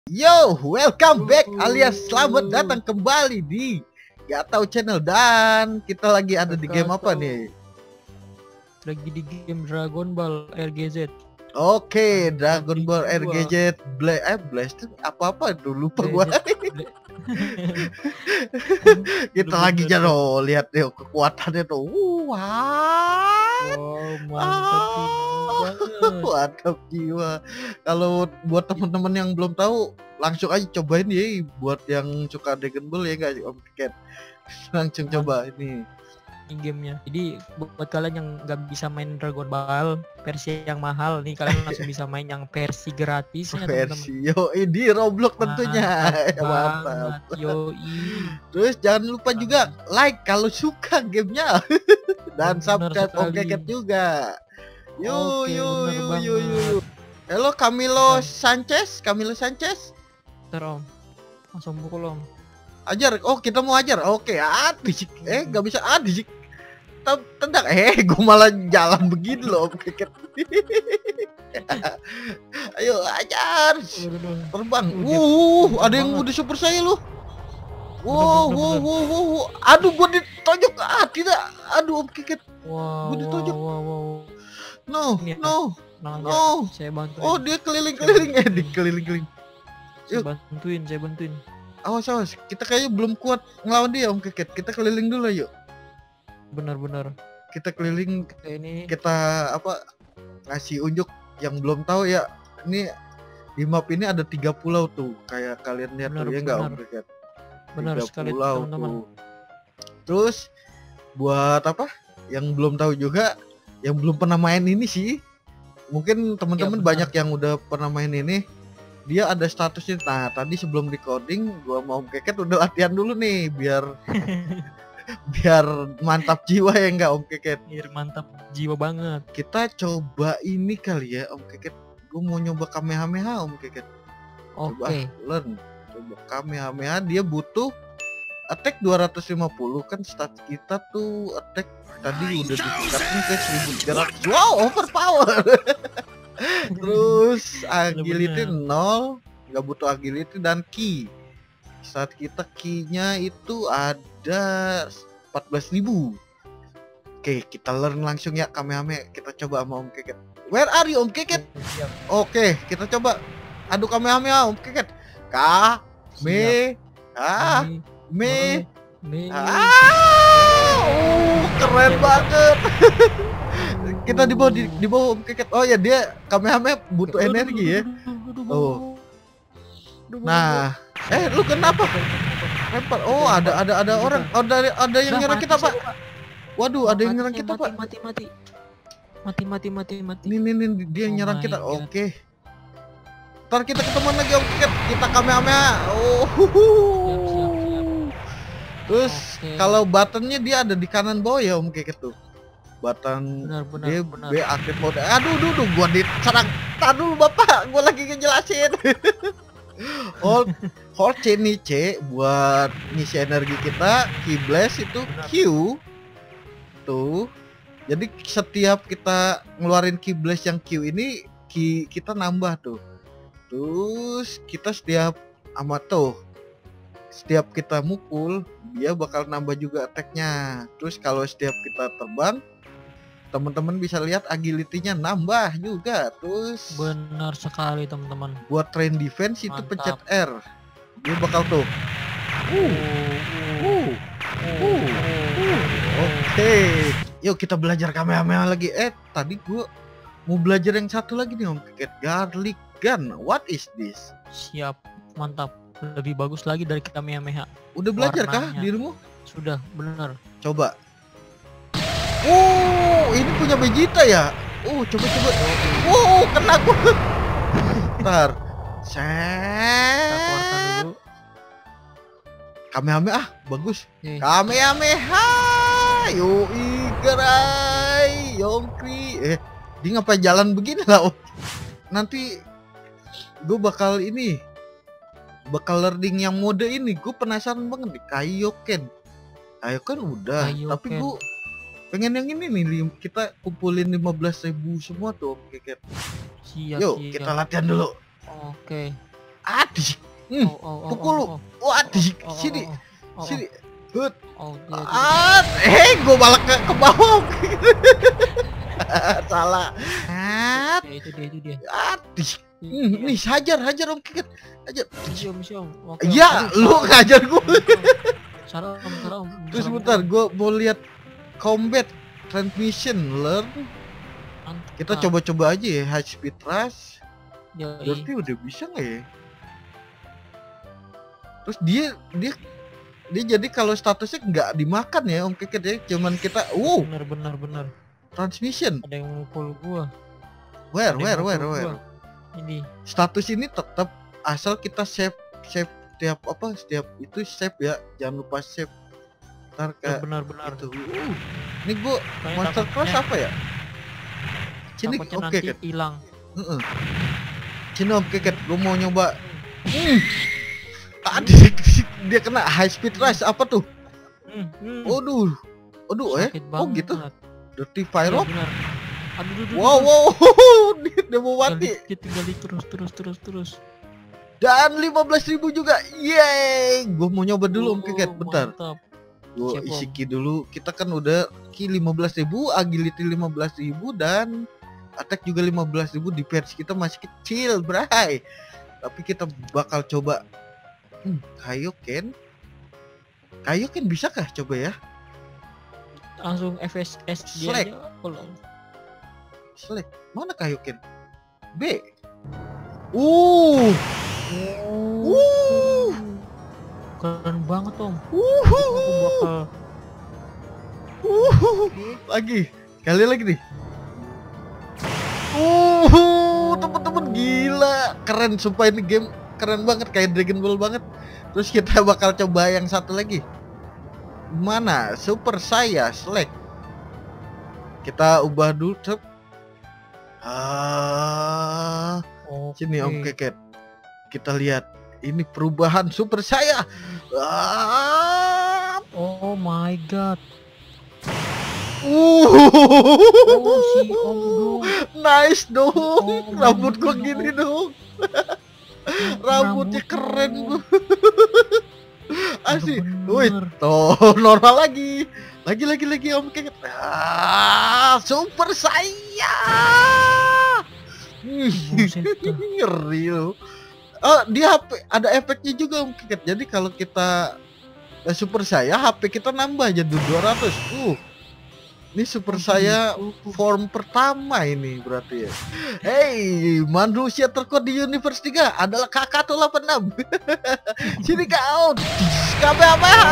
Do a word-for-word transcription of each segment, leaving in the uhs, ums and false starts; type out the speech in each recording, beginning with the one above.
Yo, welcome back alias selamat datang kembali di Gak Tahu Channel, dan kita lagi ada di game apa nih? Lagi di game Dragon Ball R G Z. Oke, Dragon Ball R G Z Bla eh Blast apa-apa itu lupa gua. Kita lagi jaro lihat deh kekuatannya tuh. Wah. Wow, mantap banget. Mantap jiwa. Kalau buat teman-teman yang belum tahu, langsung aja cobain ya. Buat yang suka Dragon Ball ya guys, Om Kiket. Langsung coba ini. Ini gamenya. Jadi buat kalian yang nggak bisa main Dragon Ball versi yang mahal nih, kalian langsung bisa main yang versi gratis ya, versi yo di Roblox tentunya. Mantap. Mantap. Yoi. Terus jangan lupa juga like kalau suka gamenya dan Bener subscribe Om sekali. Keket juga. Yo Oke, yo bener yo banget. yo yo. Halo Camilo Sanchez, Camilo Sanchez. Ntar om, langsung pukul om. Ajar. Oh, kita mau ajar. Oke, adisik. Eh, nggak bisa adisik. Tem- Tendang. Eh, gue malah jalan begini loh Om Keket. Ayo ajar. Terbang. Uh, ada yang udah super saya lu. Wow, Bener, wow, bener, wow, wow, wow. Aduh, gua ditonjok. Ah, tidak. Aduh, Om Keket. Wow, Gua ditonjok. wow, wow, wow. No, Ini ya. no, Nah, no. saya bantuin. Oh, dia keliling-keliling. Eh, dikeliling-keliling. saya yuk. bantuin, saya bantuin. Awas, awas. Kita kayaknya belum kuat ngelawan dia, Om Keket. Kita keliling dulu yuk. Benar-benar. Kita keliling, Kayak ini. kita apa? Ngasih unjuk yang belum tahu ya. Ini di map ini ada tiga pulau tuh. Kayak kalian lihat Benar, tuh ya enggak, Om benar. Keket? Benar Tiga sekali pulau teman-teman. tuh. Terus buat apa? Yang belum tahu juga, yang belum pernah main ini sih. Mungkin teman-teman Ya, benar. banyak yang udah pernah main ini. Dia ada statusnya. Nah, tadi sebelum recording gua mau Om Keket udah latihan dulu nih biar biar mantap jiwa ya enggak Om Keket. Biar mantap jiwa banget. Kita coba ini kali ya Om Keket. Gua mau nyoba Kamehameha Om Keket. Coba Oke. learn. Coba Kamehameha, dia butuh attack dua ratus lima puluh, kan stat kita tuh attack tadi udah ditingkatin ke seribu tiga ratus. Wow, overpower. Terus agility nol, nggak butuh agility, dan ki. Saat kita ki-nya itu ada empat belas ribu. Oke, kita learn langsung ya Kamehameha. Kita coba sama Om Keket. Where are you Om Keket? Oke, kita coba. Aduh Kamehameha Om Keket. Ka me ah me me. ah uh, keren banget. Kita di bawah di, di bawah Om Keket. Oh ya, dia Kamehameha butuh energi ya. Oh. Nah, eh lu kenapa? Lempar. Oh, ada ada ada orang. Oh, ada ada yang nyerang kita, Pak. Waduh, ada yang nyerang kita, Pak. Mati mati mati mati mati mati. Nih nih nih dia Oh nyerang my kita. God. Oke. Ntar kita ketemuan lagi Om Keket. Kita Kamehameha. Oh. Siap, siap, siap. Terus Oke. kalau buttonnya dia ada di kanan bawah ya Om Keket tuh. Button Benar benar dia benar. B aktif mode. Aduh, duh, duh, gua diserang. Tar dulu Bapak, gua lagi ngejelasin. Hold hold C nih C buat ngisi energi kita. Ki blast itu Benar. Q. Tuh. Jadi setiap kita ngeluarin Ki blast yang Q ini, Ki kita nambah tuh. Terus kita setiap ama tuh setiap kita mukul dia bakal nambah juga attack-nya. Terus kalau setiap kita terbang, teman-teman bisa lihat agility-nya nambah juga. Terus Benar sekali teman-teman. buat train defense itu Mantap. pencet R. Dia bakal tuh. Uh, uh, uh, uh. Oke. Yuk kita belajar Kamehameha lagi. Eh, tadi gua mau belajar yang satu lagi nih Om Keket. Garlic gun. What is this? Siap, mantap. Lebih bagus lagi dari Kamehameha. Udah belajar kah Warnanya. dirimu? Sudah, benar. Coba. Oh, ini punya Vegeta ya? Oh, coba coba. Wow, kena gua. Ntar. Kita keluarkan Set. dulu. Kamehameha, ah, bagus. Nih, Kamehameha. Yoi, gerai. Yongkri. Eh, dia ngapain jalan begini lah? Om? Nanti gue bakal ini. Bakal learning yang mode ini. Gue penasaran banget nih. Kaioken. Kaioken udah. Tapi Kaioken. gue pengen yang ini nih. lim- Kita kumpulin lima belas ribu semua tuh Om Keket. siap, Yuk, siap. kita latihan dulu. Oke. Adik. Hmm, Oh, oh, oh, pukul lu. oh, oh. Wadik, Oh, oh, sini. oh, oh, oh. Sini. Hut. Oh, dia, dia. Ah, eh gua malah ke, ke bawah. Salah. Ah, Ya, itu dia, itu dia. adik. Iya. Hmm, nih hajar, hajar Om Keket. Hajar. Siom, siom. Oke, Ya, aduh, lu salah. ngajar gua. Salah, om, salah, om. Terus Salah, bentar, om. gua mau lihat combat transmission learn. Mantap. Kita coba-coba aja ya high speed rush. Yoi. Berarti udah bisa nggak ya? Terus dia dia dia jadi kalau statusnya nggak dimakan ya Om Keket ya, cuman kita wow Bener, bener, bener. transmission. Ada yang mukul gua. Where Ada yang where mukul where gua. where. Ini. Status ini tetap asal kita save save setiap apa setiap itu save ya, jangan lupa save. Ntar Ya, kayak benar, benar. itu. Uh, ini gua Soalnya Monster Cross takutnya- apa ya? Sini takutnya Om nanti Keket. hilang. Heeh. Sini Om Keket, gua mau nyoba. Hmm. Adik, dia kena high speed rush apa tuh? Hmm, hmm. Waduh. Waduh eh. Sakit Oh gitu. banget. Dirty Iya, Fire Rock. benar. Aduh, aduh, aduh, Wow aduh. wow. dia, dia mau Tinggal mati. dikit, tinggal dikit, terus, terus, terus, terus. Dan lima belas ribu juga. Yeay. Gua mau nyoba dulu Om Oh, Keket, bentar. mantap. Gua Siap, Om. isi ki dulu. Kita kan udah ki lima belas ribu, agility lima belas ribu dan attack juga lima belas ribu. Di patch kita masih kecil, bray. Tapi kita bakal coba hmm, Kaioken. Kaioken bisa kah coba ya? Langsung F S S dia Slack. aja. Kalau Select. Mana Kaioken? B. Uh. Uh. keren banget om. Uh. Aku bakal Uh. Lagi. Kali lagi nih. Uh, temen-temen gila, keren sumpah ini game keren banget kayak Dragon Ball banget. Terus kita bakal coba yang satu lagi. Mana? Super saya select. Kita ubah dulu. Cep. Ah, Oke. sini Om Keket. Kita lihat ini perubahan super saya. Ah, Oh my god. uh, Oh si om dong. nice dong. Oh, Rambut gua rambutnya, gini Om. dong. Rambutnya keren Om. gua. Asik. Bener. Wih, tuh normal lagi. Lagi lagi lagi Om Keket. Ah, super saya. Hmm, Buset dah. ngeri loh. Oh, di H P ada efeknya juga Om Keket. Jadi kalau kita eh, super saya, H P kita nambah jadi dua ratus. Uh. Ini super saya form pertama ini berarti ya. Hey, manusia terkuat di Universe tiga adalah K K satu delapan enam. Sini kau. K B A P H.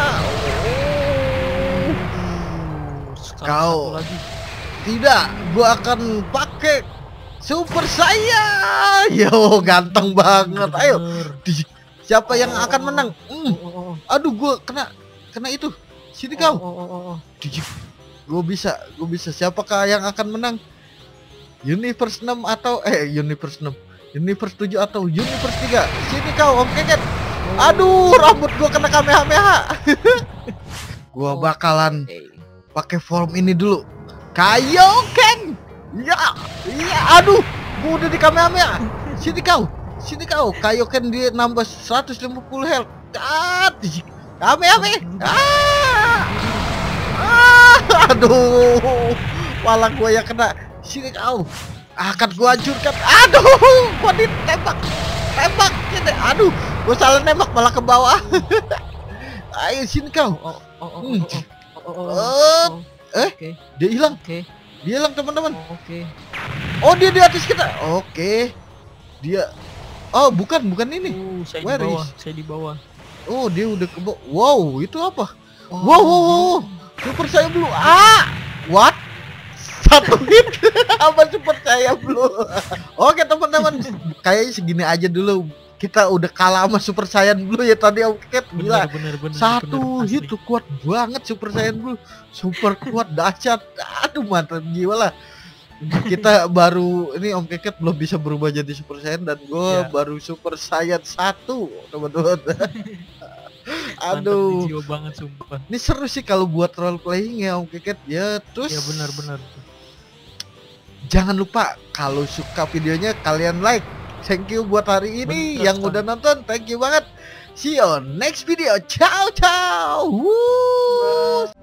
Sekarang Kau. satu lagi. Tidak, gua akan pakai super saya. Yo, ganteng banget. Ayo, Bener. di- siapa yang akan menang? Hmm, Oh, oh, oh. aduh, gua kena kena itu. Sini Oh, kau. oh, oh, oh, oh. Gue bisa, gue bisa. Siapakah yang akan menang? Universe enam atau eh Universe enam, Universe tujuh atau Universe tiga? Sini kau Om Keket. Aduh, rambut gua kena Kamehameha. Gua bakalan Oke. pakai form ini dulu. Kaioken. Ya, ya, aduh, gua udah di Kamehameha. Sini kau, sini kau. Kaioken dia nambah seratus lima puluh health. Ah, Kamehameha. Ah. Ah, aduh, malah gua yang kena. Sini kau, akan gua hancurkan. Aduh, gua ditembak, tembak. Gitu. Aduh, gua salah nembak malah ke bawah. Ayo sini kau. Oh, oh, oh, Hmm. oh, oh, oh, oh, Eh, oh. eh, Oke, dia hilang, oke, dia hilang teman-teman. oke. Oh, dia di atas kita. Oke, dia. Oh, bukan, bukan ini. Uh, saya Where di bawah, is- saya di bawah. Oh, dia udah ke bawah. Wow, itu apa? Oh, Wow, wow, wow. Super saya blue. Ah, what? Satu hit apa super saya blue? Oke teman-teman, kayaknya segini aja dulu. Kita udah kalah sama Super Saiyan Blue ya tadi Om Keket. Gila, bener, bener, bener, satu bener, hit asli. tuh kuat banget Super Saiyan Blue. Super kuat, dahsyat. Aduh mantap jiwa lah. Kita baru ini Om Keket belum bisa berubah jadi Super Saiyan dan gue Ya. baru Super Saiyan satu teman-teman. Mantap Aduh, di jiwa banget sumpah. ini seru sih kalau buat role playing ya Om Keket ya. Terus Ya benar-benar. jangan lupa kalau suka videonya kalian like, Thank you buat hari ini. Bener Yang sekali. udah nonton, thank you banget. See you on next video. Ciao ciao. Woo.